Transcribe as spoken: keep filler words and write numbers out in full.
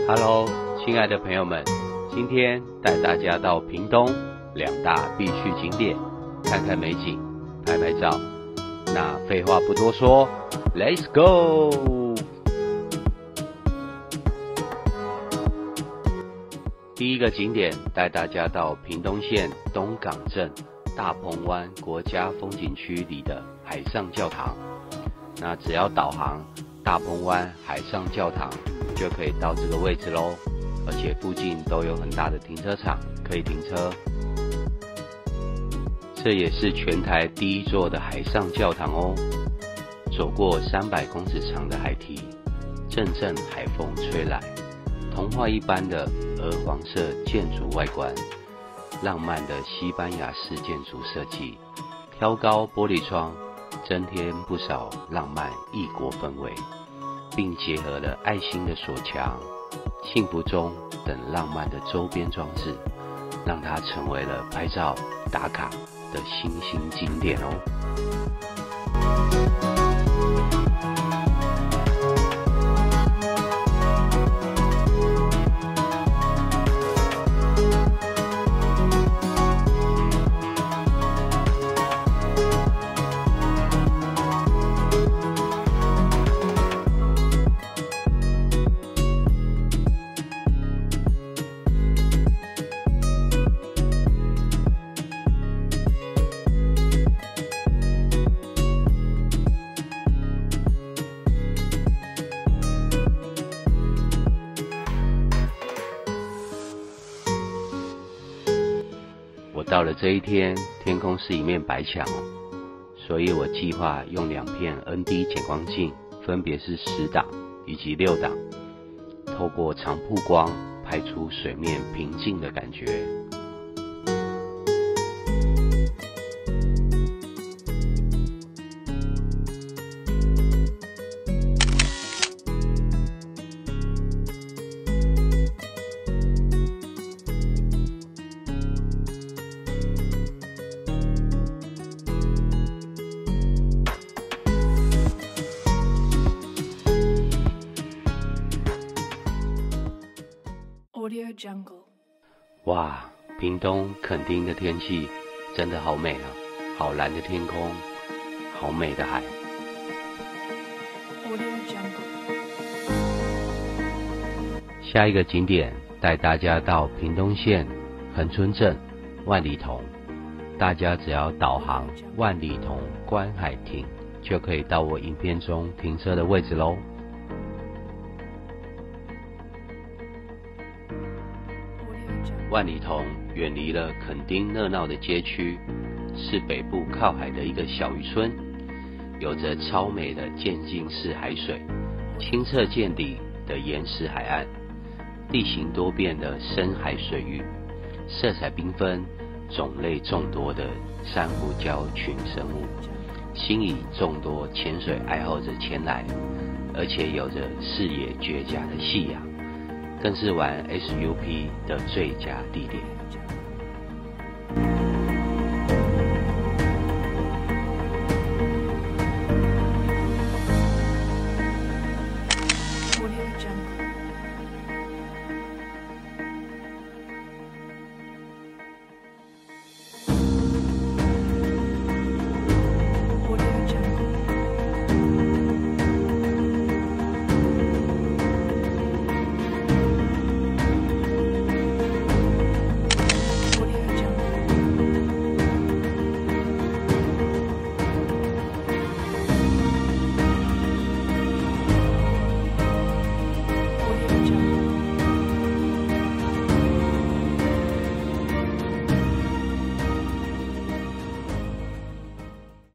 Hello， 亲爱的朋友们，今天带大家到屏东两大必去景点，看看美景，拍拍照。那废话不多说 ，Let's go！ 第一个景点带大家到屏东县东港镇大鹏湾国家风景区里的海上教堂。那只要导航大鹏湾海上教堂，就可以到这个位置咯，而且附近都有很大的停车场可以停车。这也是全台第一座的海上教堂哦。走过三百公尺长的海堤，阵阵海风吹来，童话一般的鹅黄色建筑外观，浪漫的西班牙式建筑设计，挑高玻璃窗，增添不少浪漫异国氛围，并结合了爱心的锁墙、幸福钟等浪漫的周边装置，让它成为了拍照打卡的新兴景点哦。我到了这一天，天空是一面白墙哦，所以我计划用两片 N D 减光镜，分别是十档以及六档，透过长曝光拍出水面平静的感觉。哇，屏东垦丁的天气真的好美啊，好蓝的天空，好美的海。下一个景点带大家到屏东县恒春镇万里桐，大家只要导航万里桐观海亭，就可以到我影片中停车的位置咯。万里桐远离了垦丁热闹的街区，是北部靠海的一个小渔村，有着超美的渐进式海水，清澈见底的岩石海岸，地形多变的深海水域，色彩缤纷、种类众多的珊瑚礁群生物，吸引众多潜水爱好者前来，而且有着视野绝佳的夕阳，更是玩 S U P 的最佳地点。